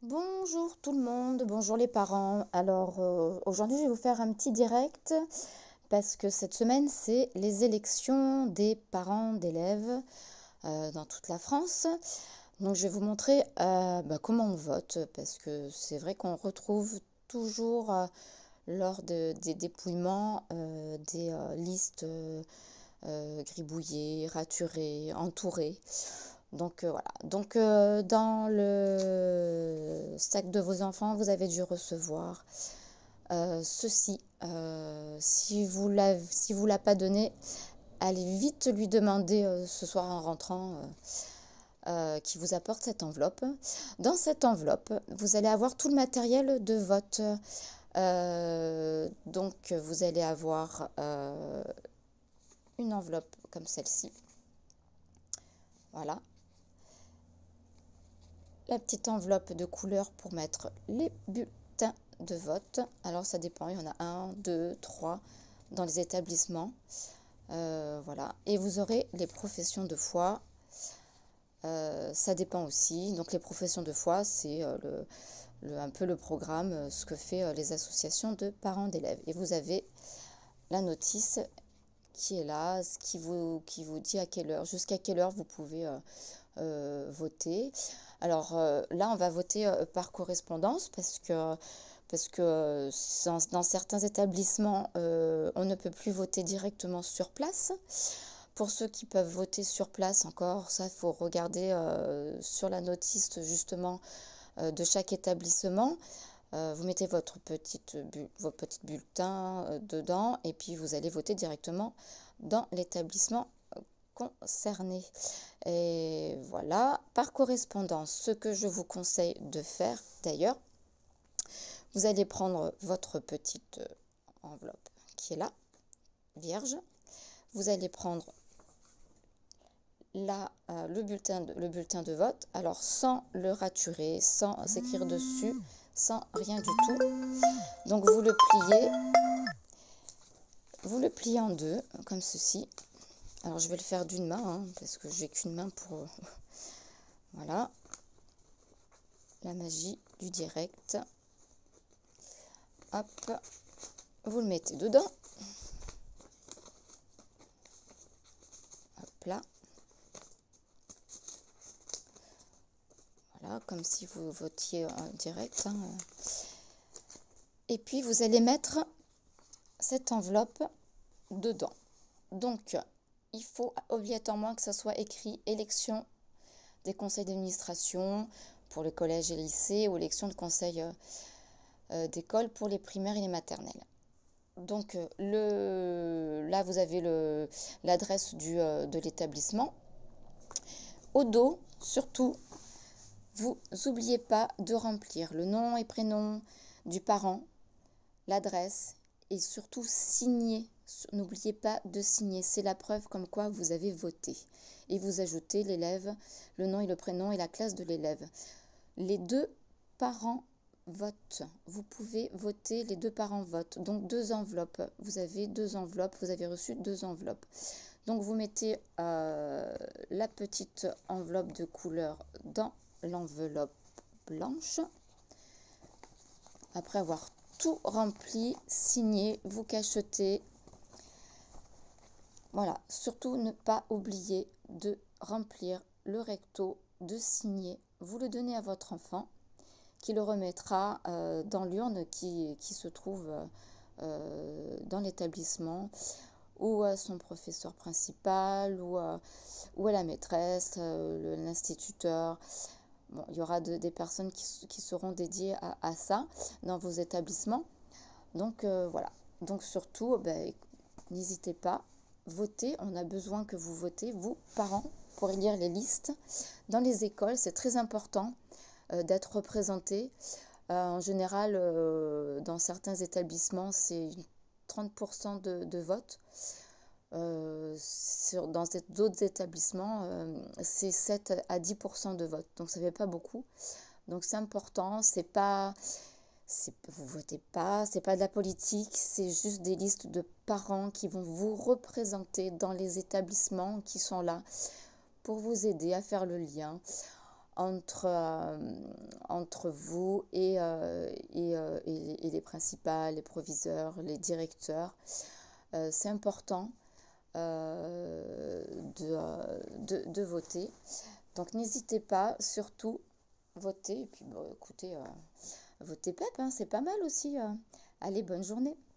Bonjour tout le monde, bonjour les parents. Alors aujourd'hui je vais vous faire un petit direct parce que cette semaine c'est les élections des parents d'élèves dans toute la France. Donc je vais vous montrer comment on vote parce que c'est vrai qu'on retrouve toujours lors des dépouillements des listes gribouillées, raturées, entourées. Donc voilà. Donc dans le sac de vos enfants, vous avez dû recevoir ceci. Si vous l'a pas donné, allez vite lui demander ce soir en rentrant qu'il vous apporte cette enveloppe. Dans cette enveloppe, vous allez avoir tout le matériel de vote. Donc vous allez avoir une enveloppe comme celle-ci. Voilà. La petite enveloppe de couleur pour mettre les bulletins de vote. Alors ça dépend, il y en a 1, 2, 3 dans les établissements. Voilà. Et vous aurez les professions de foi. Ça dépend aussi. Donc les professions de foi, c'est un peu le programme, ce que fait les associations de parents d'élèves. Et vous avez la notice qui est là, qui vous dit à quelle heure, jusqu'à quelle heure vous pouvez voter. Alors là, on va voter par correspondance parce que dans certains établissements, on ne peut plus voter directement sur place. Pour ceux qui peuvent voter sur place encore, ça, il faut regarder sur la notice justement de chaque établissement. Vous mettez votre petit bulletin dedans et puis vous allez voter directement dans l'établissement concerné. Et voilà, par correspondance, ce que je vous conseille de faire d'ailleurs, vous allez prendre votre petite enveloppe qui est là, vierge. Vous allez prendre là le bulletin de vote, alors sans le raturer, sans s'écrire dessus, sans rien du tout. Donc vous le pliez en deux, comme ceci. Alors je vais le faire d'une main, hein, parce que j'ai qu'une main pour... Voilà. La magie du direct. Hop. Vous le mettez dedans. Hop là. Voilà, comme si vous votiez en direct. Hein. Et puis vous allez mettre cette enveloppe dedans. Donc, il faut obligatoirement que ça soit écrit élection des conseils d'administration pour les collèges et lycées ou élection de conseil d'école pour les primaires et les maternelles. Donc là, vous avez l'adresse de l'établissement. Au dos, surtout, vous n'oubliez pas de remplir le nom et prénom du parent, l'adresse et surtout signer. N'oubliez pas de signer, c'est la preuve comme quoi vous avez voté. Et vous ajoutez l'élève, le nom et le prénom et la classe de l'élève. Les deux parents votent. Vous pouvez voter, les deux parents votent. Donc deux enveloppes. Vous avez deux enveloppes, vous avez reçu deux enveloppes. Donc vous mettez la petite enveloppe de couleur dans l'enveloppe blanche. Après avoir tout rempli, signé, vous cachetez. Voilà, surtout ne pas oublier de remplir le recto, de signer. Vous le donnez à votre enfant qui le remettra dans l'urne qui se trouve dans l'établissement ou à son professeur principal ou à la maîtresse, l'instituteur. Bon, il y aura des personnes qui seront dédiées à ça dans vos établissements. Donc voilà. Donc surtout, n'hésitez pas, votez. On a besoin que vous votez, vous, parents, pour élire les listes. Dans les écoles, c'est très important d'être représenté. En général, dans certains établissements, c'est 30% de vote. Dans d'autres établissements, c'est 7 à 10% de vote. Donc ça ne fait pas beaucoup. Donc c'est important. Vous votez pas, c'est pas de la politique, c'est juste des listes de parents qui vont vous représenter dans les établissements qui sont là pour vous aider à faire le lien entre vous et les principales, les proviseurs, les directeurs. C'est important de voter. Donc n'hésitez pas, surtout, votez. Et puis, bon, écoutez, votez PEP, hein, c'est pas mal aussi. Allez, bonne journée.